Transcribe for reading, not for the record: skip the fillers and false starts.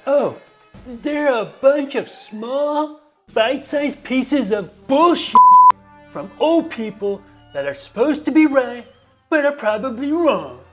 Oh, they're a bunch of small, bite-sized pieces of bullshit from old people that are supposed to be right, but are probably wrong.